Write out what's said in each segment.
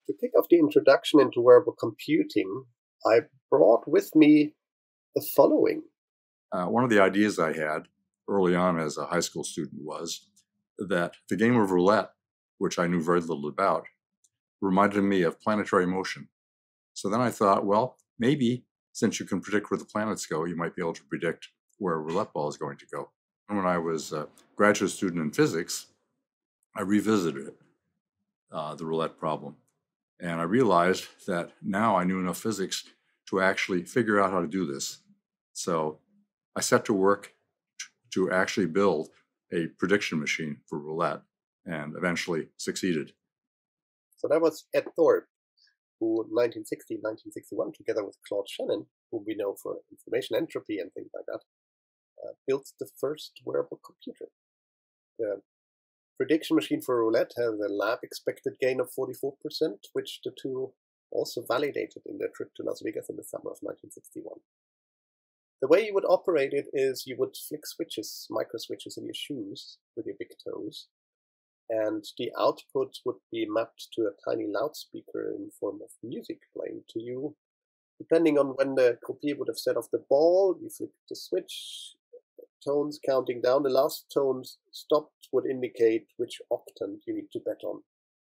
To kick off the introduction into wearable computing, I brought with me the following. One of the ideas I had early on as a high school student was that the game of roulette, which I knew very little about, reminded me of planetary motion. So then I thought, well, maybe since you can predict where the planets go, you might be able to predict where a roulette ball is going to go. And when I was a graduate student in physics, I revisited it, the roulette problem. And I realized that now I knew enough physics to actually figure out how to do this. So I set to work to actually build a prediction machine for roulette and eventually succeeded. So that was Ed Thorpe, who in 1960, 1961, together with Claude Shannon, whom we know for information entropy and things like that, built the first wearable computer. The prediction machine for roulette has a lab expected gain of 44%, which the two also validated in their trip to Las Vegas in the summer of 1961. The way you would operate it is you would flick switches, micro switches in your shoes with your big toes, and the output would be mapped to a tiny loudspeaker in form of music playing to you. Depending on when the croupier would have set off the ball, you flick the switch, tones counting down. The last tone stopped would indicate which octant you need to bet on.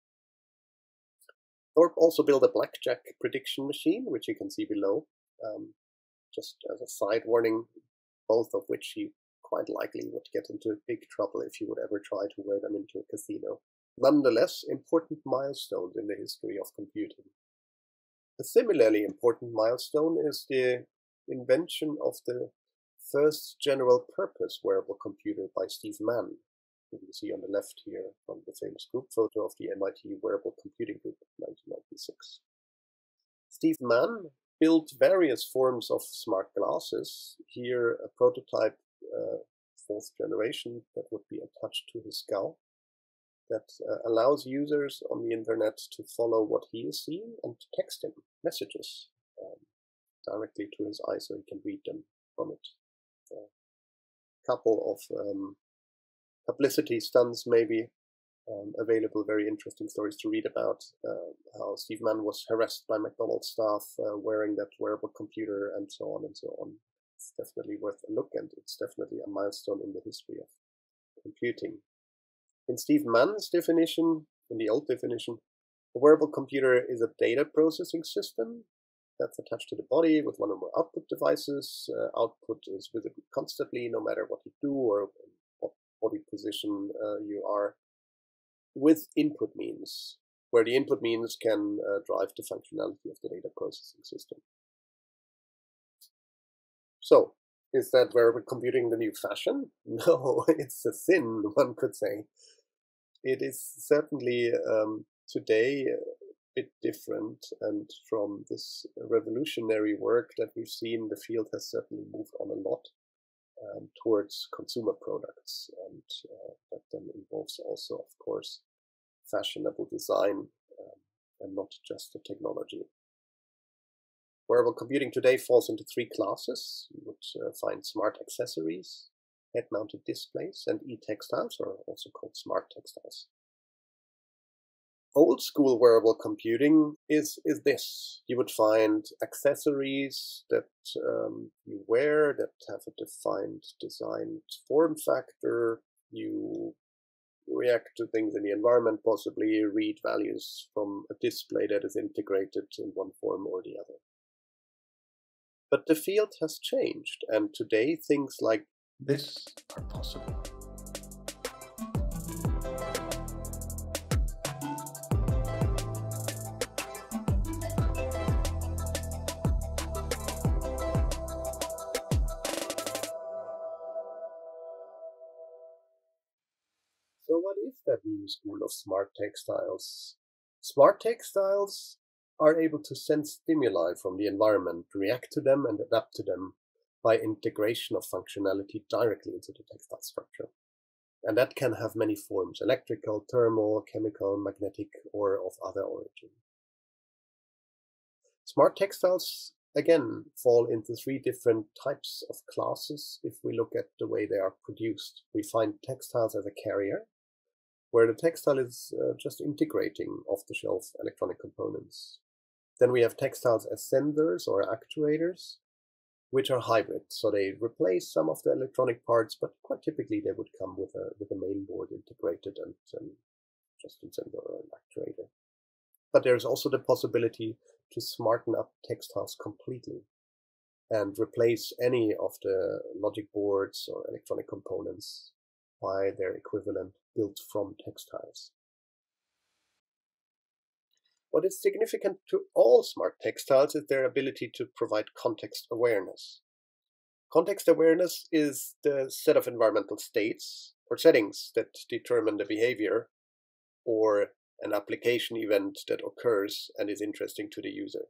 Thorpe also built a blackjack prediction machine, which you can see below. Just as a side warning, both of which he quite likely would get into big trouble if you would ever try to wear them into a casino. Nonetheless, important milestones in the history of computing. A similarly important milestone is the invention of the first general purpose wearable computer by Steve Mann, who you see on the left here from the famous group photo of the MIT Wearable Computing Group of 1996. Steve Mann built various forms of smart glasses. Here, a prototype, fourth generation, that would be attached to his skull, that allows users on the internet to follow what he is seeing and to text him messages directly to his eyes so he can read them from it. A couple of publicity stunts maybe available, very interesting stories to read about how Steve Mann was harassed by McDonald's staff wearing that wearable computer and so on and so on. It's definitely worth a look, and it's definitely a milestone in the history of computing. In Steve Mann's definition, in the old definition, a wearable computer is a data processing system that's attached to the body with one or more output devices. Output is visible constantly, no matter what you do or what body position you are, with input means, where the input means can drive the functionality of the data processing system. So, is that wearable computing the new fashion? No, it's a sin, one could say. It is certainly today a bit different, and from this revolutionary work that we've seen, the field has certainly moved on a lot towards consumer products, and that then involves also, of course, fashionable design and not just the technology. Wearable computing today falls into three classes. You would find smart accessories, head-mounted displays, and e-textiles, or also called smart textiles. Old school wearable computing is this. You would find accessories that you wear that have a defined design form factor. You react to things in the environment, possibly read values from a display that is integrated in one form or the other. But the field has changed, and today things like this are possible. So what is that new school of smart textiles? Smart textiles are able to sense stimuli from the environment, react to them, and adapt to them by integration of functionality directly into the textile structure. And that can have many forms: electrical, thermal, chemical, magnetic, or of other origin. Smart textiles, again, fall into three different types of classes if we look at the way they are produced. We find textiles as a carrier. where the textile is just integrating off-the-shelf electronic components. Then we have textiles as sensors or actuators, which are hybrid, so they replace some of the electronic parts, but quite typically they would come with a main board integrated and just a sensor or an actuator. But there's also the possibility to smarten up textiles completely and replace any of the logic boards or electronic components by their equivalent built from textiles. What is significant to all smart textiles is their ability to provide context awareness. Context awareness is the set of environmental states or settings that determine the behavior or an application event that occurs and is interesting to the user.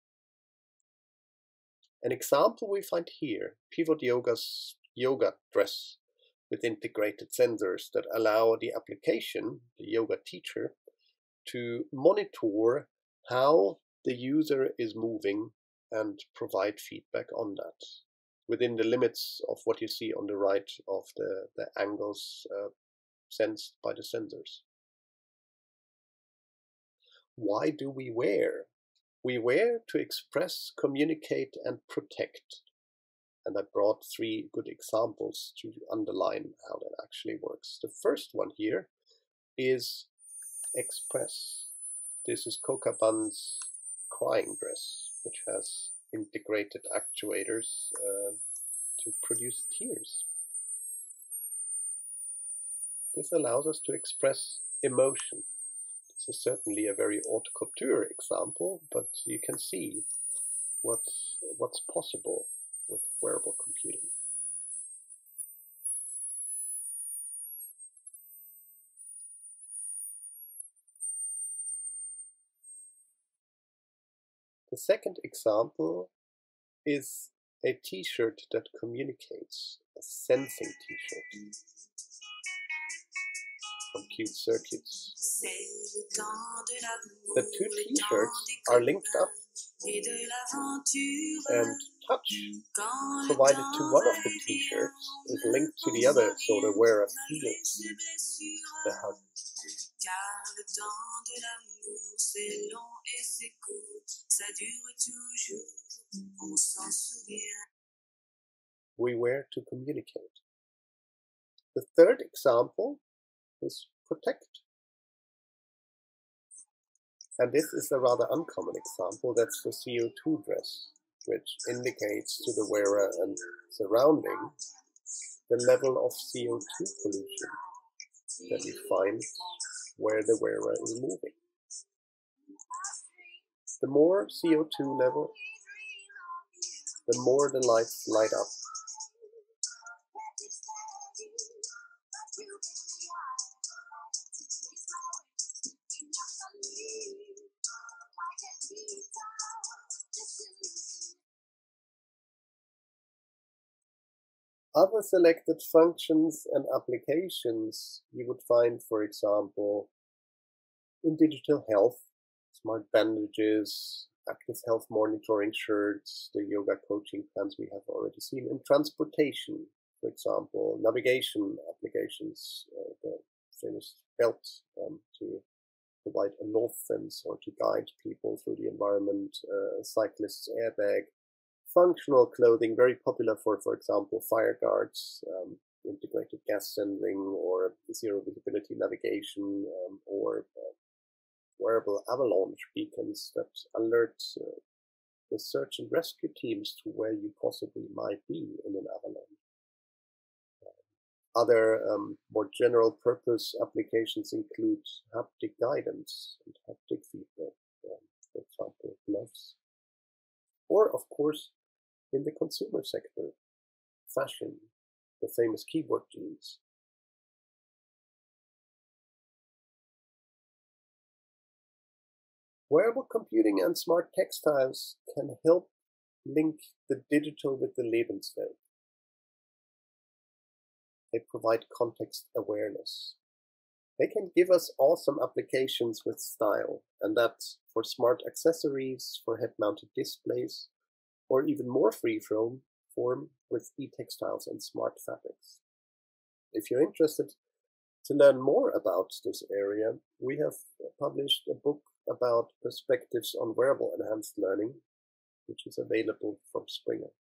An example we find here, Pivot Yoga's yoga dress with integrated sensors that allow the application, the yoga teacher, to monitor how the user is moving and provide feedback on that within the limits of what you see on the right of the angles sensed by the sensors. Why do we wear? We wear to express, communicate, and protect. And I brought 3 good examples to underline how that actually works. The first one here is express. This is Coca Bun's crying dress, which has integrated actuators to produce tears. This allows us to express emotion. This is certainly a very haute couture example, but you can see what's possible with wearable computing. The second example is a t-shirt that communicates, a sensing t-shirt from Cute Circuits. The 2 t-shirts are linked up, and touch provided to one of the t-shirts is linked to the other, so the wearer feels the hug. We wear to communicate. The third example is protect. And this is a rather uncommon example. That's the CO2 dress, which indicates to the wearer and surrounding the level of CO2 pollution that you find where the wearer is moving. The more CO2 level, the more the lights light up. Other selected functions and applications you would find, for example, in digital health, smart bandages, active health monitoring shirts, the yoga coaching plans we have already seen. In transportation, for example, navigation applications, the famous belt to provide a north fence or to guide people through the environment, cyclists' airbag. Functional clothing, very popular for example, fire guards, integrated gas sensing, or zero visibility navigation, or wearable avalanche beacons that alert the search and rescue teams to where you possibly might be in an avalanche. Other more general purpose applications include haptic guidance and haptic feedback, for example, gloves. Or, of course, in the consumer sector, fashion, the famous keyboard jeans. Wearable computing and smart textiles can help link the digital with the Lebenswelt. They provide context awareness. They can give us awesome applications with style, and that's for smart accessories, for head-mounted displays, or even more free-form with e-Textiles and smart fabrics. If you're interested, To learn more about this area, we have published a book about perspectives on wearable enhanced learning, which is available from Springer.